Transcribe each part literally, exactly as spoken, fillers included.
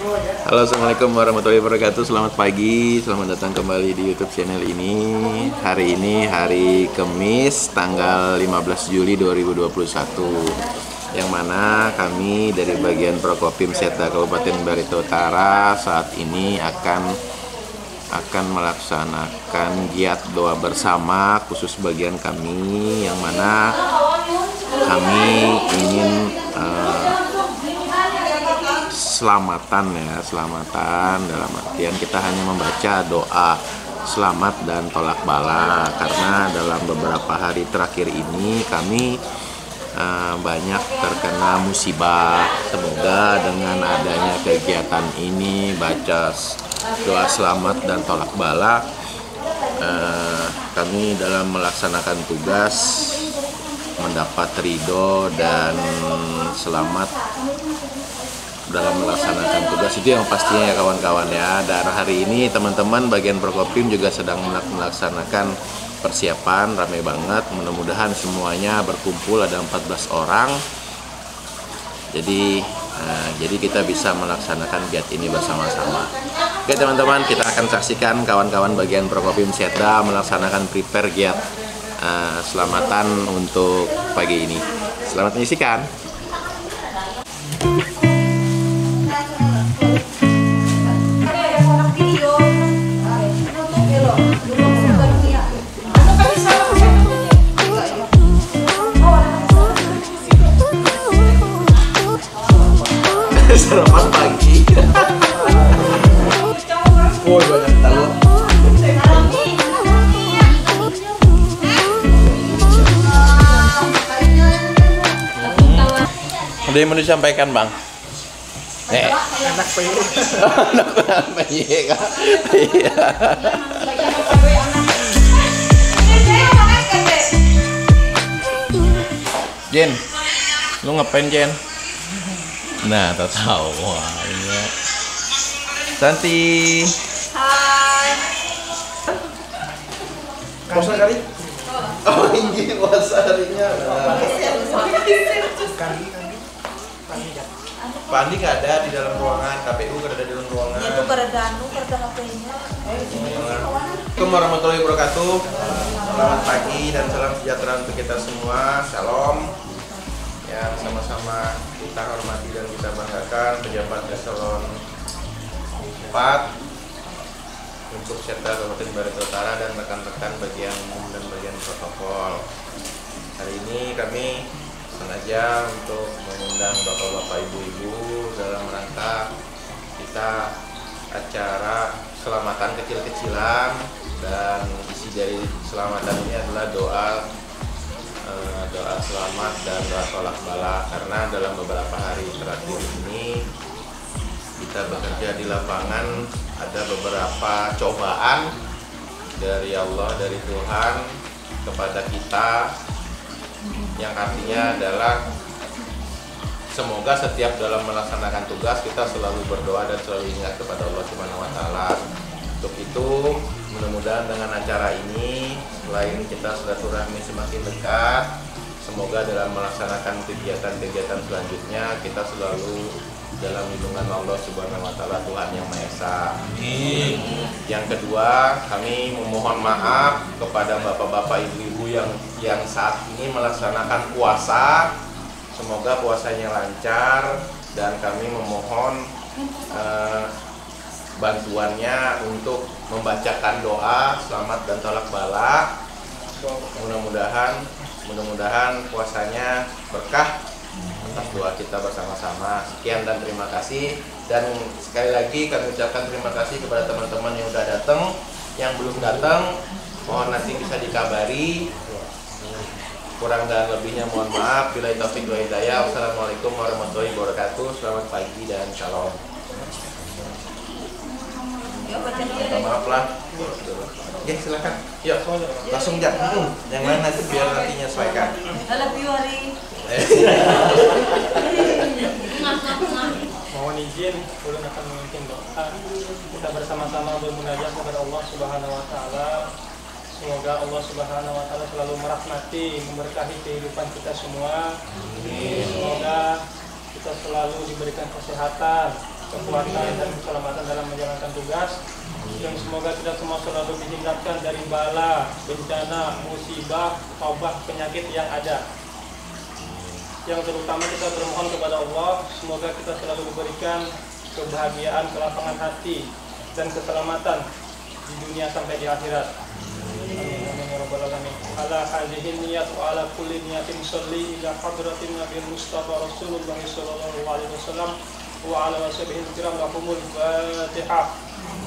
Halo, assalamualaikum warahmatullahi wabarakatuh. Selamat pagi, selamat datang kembali di YouTube channel ini. Hari ini hari Kamis, tanggal lima belas Juli dua ribu dua puluh satu, yang mana kami dari bagian Prokopim Setda Kabupaten Barito Utara saat ini akan akan melaksanakan giat doa bersama khusus bagian kami, yang mana kami ingin uh, selamatan ya, selamatan dalam artian kita hanya membaca doa selamat dan tolak bala, karena dalam beberapa hari terakhir ini kami uh, banyak terkena musibah. Semoga dengan adanya kegiatan ini baca doa selamat dan tolak bala, uh, kami dalam melaksanakan tugas mendapat ridho dan selamat dalam melaksanakan tugas, itu yang pastinya ya kawan-kawan ya. Dan hari ini teman-teman bagian Prokopim juga sedang melaksanakan persiapan, ramai banget. Mudah-mudahan semuanya berkumpul, ada empat belas orang. Jadi nah, jadi kita bisa melaksanakan giat ini bersama-sama. Oke teman-teman, kita akan saksikan kawan-kawan bagian Prokopim Setda melaksanakan prepare giat uh, selamatan untuk pagi ini. Selamat menyaksikan. Sarapan pagi. Oh, banyak tahu. Ada yang mau disampaikan, Bang? Eh, anak P Y. Anak P Y, Kak. Iya. Jen, lu ngapain, Jen? Nah, tak tahu. Wah, ini ya. Santi. Hai. Puasa kali? Oh, ini puasa harinya. Kandi, Pak Andi nggak ada di dalam ruangan, K P U nggak ada di dalam ruangan. itu keredanu, kereda H P-nya. Assalamualaikum warahmatullahi wabarakatuh. Selamat pagi dan salam sejahtera untuk kita semua. Shalom. Ya, sama-sama kita hormati dan kita banggakan pejabat eselon empat untuk Setda Kabupaten Barito Utara dan rekan-rekan bagian umum dan bagian protokol. Hari ini kami sengaja untuk mengundang bapak-bapak, ibu-ibu dalam rangka kita acara selamatan kecil-kecilan, dan isi dari selamatan ini adalah doa doa selamat dan doa tolak bala, karena dalam beberapa hari terakhir ini kita bekerja di lapangan, ada beberapa cobaan dari Allah, dari Tuhan kepada kita, yang artinya adalah semoga setiap dalam melaksanakan tugas kita selalu berdoa dan selalu ingat kepada Allah Subhanahu wa taala. Untuk itu, mudah-mudahan dengan acara ini selain kita silaturahmi semakin dekat, semoga dalam melaksanakan kegiatan-kegiatan selanjutnya kita selalu dalam lindungan Allah Subhanahu wa taala, Tuhan yang Maha Esa. Yang kedua, kami memohon maaf kepada bapak-bapak, ibu-ibu yang yang saat ini melaksanakan puasa. Semoga puasanya lancar, dan kami memohon eh, bantuannya untuk membacakan doa selamat dan tolak bala. Mudah-mudahan mudah-mudahan puasanya berkah atas doa kita bersama-sama. Sekian dan terima kasih, dan sekali lagi kami ucapkan terima kasih kepada teman-teman yang sudah datang. Yang belum datang mohon nanti bisa dikabari. Kurang dan lebihnya mohon maaf. Billahi taufiq wal hidayah. Wassalamualaikum warahmatullahi wabarakatuh. Selamat pagi dan shalom. Minta maaf lah. Ya silakan. Yuk, langsung jak. Hmm. Yang lain nanti biar nanti menyesuaikan. Mohon izin, ulun akan memimpin doa. Kita bersama-sama bermunajat kepada Allah Subhanahu wa taala. Semoga Allah Subhanahu wa taala selalu merahmati, memberkahi kehidupan kita semua. Semoga kita selalu diberikan kesehatan, kekuatan dan keselamatan dalam menjalankan tugas. Dan semoga kita semua selalu dihindarkan dari bala, bencana, musibah, wabah, penyakit yang ada. Yang terutama kita bermohon kepada Allah, semoga kita selalu diberikan kebahagiaan, kelapangan hati, dan keselamatan di dunia sampai di akhirat. Amin amin ya rabbal alamin. Ala hadhihi niyat wa ala kulli niyatin sholli ila hadratin Nabi Mustafa Rasulullah sallallahu alaihi wasallam wa ala washabihi kiram lahumul Fatihah.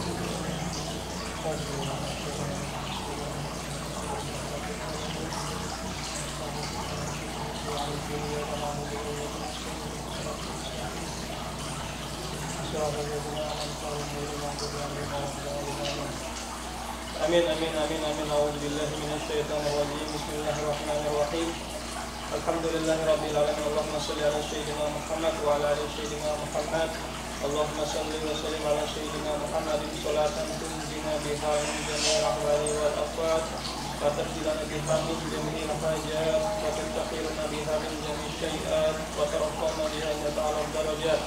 Amin amin amin amin. A'udzubillahi minasyaitonir rajim. Bismillahirrahmanirrahim. Alhamdulillahirabbil alamin. Allahumma shalli ala sayyidina Muhammad wa ala ali sayyidina Muhammad. Allahumma shalli wa sallim ala sayyidina Muhammadin sholatan tunjina biha min jami'il ahwali wal afat wa tafsilana biha min jami'il hajat wa takhiruna biha min jami'il syai'at wa taraffana biha ila ta'ala darajat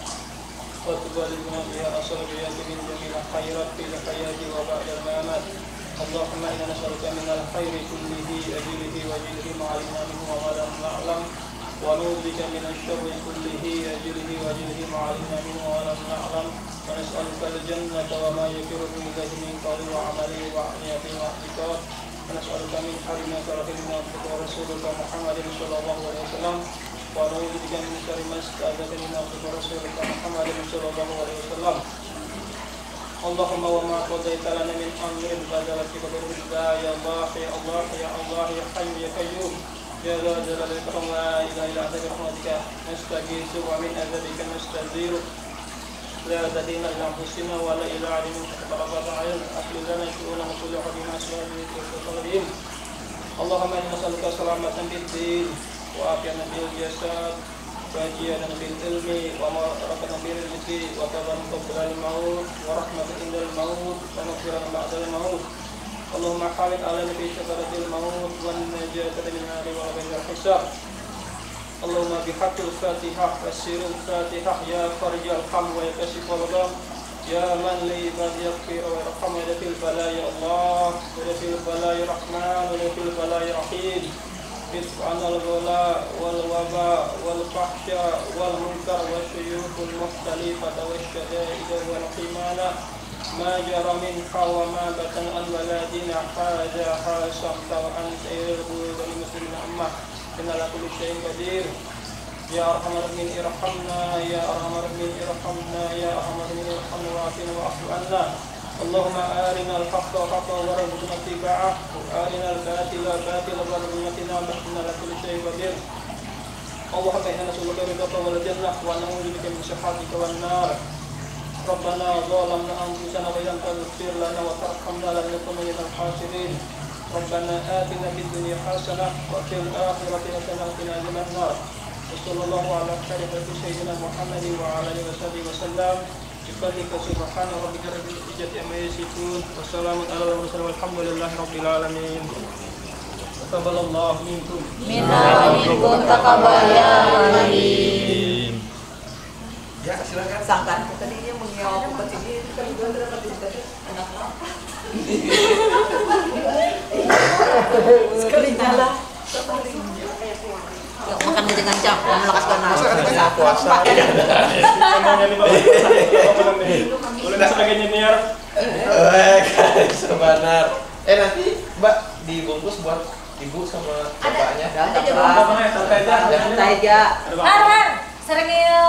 wa tuballighuna biha asrariyat min jami'il khairat fil hayati wa ba'da al-mamat. Allahumma inna nas'aluka min al-khairi kullihi ajlihi wa ajlihi ma'alimna minhu wa ma lam na'lam wa na'udzubika min asy-syarri kullihi ajlihi wa ajlihi ma'alimna minhu wa lam na'lam wa nas'aluka al-jannata wa ma yakruhu ilayhi min qawli wa 'amali wa niyatin wa i'tiqad wa nas'aluka min harima karahina wa rasulika Muhammadin sallallahu alaihi wasallam wa na'udzubika min syarri ma sta'adzaka min rasulika Muhammadin sallallahu alaihi wasallam. Allahumma wa ma qadaita lana min amrin badala fi qadrika ya Allah ya Allah ya Allah ya hayy ya qayyum ya la jalal ikram la ilaha illa anta rahmatika nastaghiitsu wa min adzabika nastaziru la tadina ila anfusina wa la ila alimin taqabbal ayat akhirana syu'una kullu hadin aswabi wa qadim. Allahumma inna nas'aluka salamatan fid din wa afiyatan fil jasad وأجيانا بالعلم ومرقة بالرزق وكبرا قبل الموت ورحمة عند الموت ومغفرة بعد الموت. اللهم حاول علينا في شجرة الموت والنجاة من النار وغير الحساب. اللهم بحق الفاتحة والسر الفاتحة يا فرج الهم ويكشف الغم يا من لعباد يغفر ويرحم ويدفع البلاء يا الله ويدفع البلاء يا رحمن ويدفع البلاء يا رحيم. عن الغلاء والوباء والفحشاء والمنكر والشيوخ المختلفة والشدائد والقمال ما جرى منها وما بطن عن ولادنا هذا حاشمت وعن سير البلود المسلمين عما إن على كل شيء قدير. يا أرحم الراحمين ارحمنا يا أرحم الراحمين ارحمنا يا أرحم الراحمين ارحمنا وعافنا واعف عنا. اللهم أرنا الحق حقا وارزقنا اتباعه وأرنا الباطل باطلا وارزقنا اجتنابه إنك على كل شيء قدير. اللهم إنا نسألك رضاك والجنة ونعوذ بك من سخطك والنار. ربنا ظلمنا أنفسنا وإن لم تغفر لنا وترحمنا لنكن من الخاسرين. ربنا آتنا في الدنيا حسنة وفي الآخرة حسنة وقنا عذاب النار. وصلى الله على خير خلق سيدنا محمد وعلى آله وصحبه وسلم. Bifadlika subhana rabbika rabbil izzati amma yasifun wa salamun alal mursalin walhamdulillahi rabbil alamin. Taqabbalallahu minkum minna minkum taqabbal ya alamin. Ya, silakan. Sangkan tadi dia mengiau ke sini kan juga dapat enak banget. Sekali jalan. Yuk makan dengan cap, melekas ganas. Kita puasa. Udah sebagai junior. Eh, sebenar. Eh nanti Mbak dibungkus buat ibu sama bapaknya. Ada aja bapaknya santai aja. Santai aja. Arhan, sering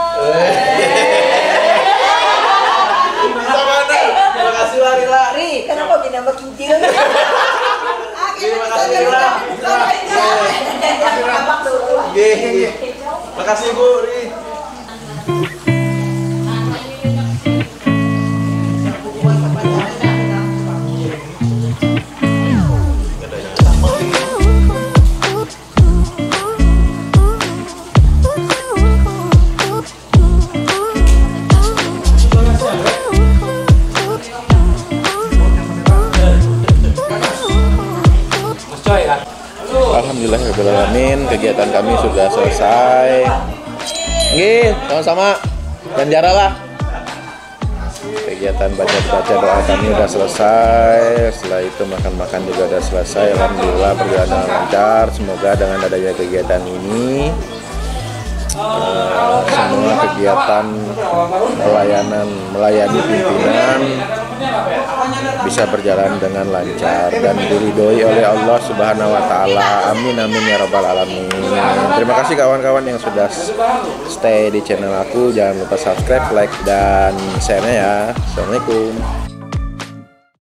Sebenar. Terima kasih lari-lari. Kenapa bina makin kecil? Terima kasih Ri. Makasih Bu Ri. Alhamdulillahirrahmanirrahim, kegiatan kami sudah selesai. Nggih, sama-sama. Dan jaralah. kegiatan baca-baca doa kami udah selesai. Setelah itu makan-makan juga udah selesai. Alhamdulillah berjalan dengan lancar. Semoga dengan adanya kegiatan ini uh, semua kegiatan pelayanan melayani pimpinan bisa berjalan dengan lancar dan diridhoi oleh Allah Subhanahu wa taala. Amin amin ya rabbal alamin. Terima kasih kawan-kawan yang sudah stay di channel aku. Jangan lupa subscribe, like dan share-nya ya. Assalamualaikum.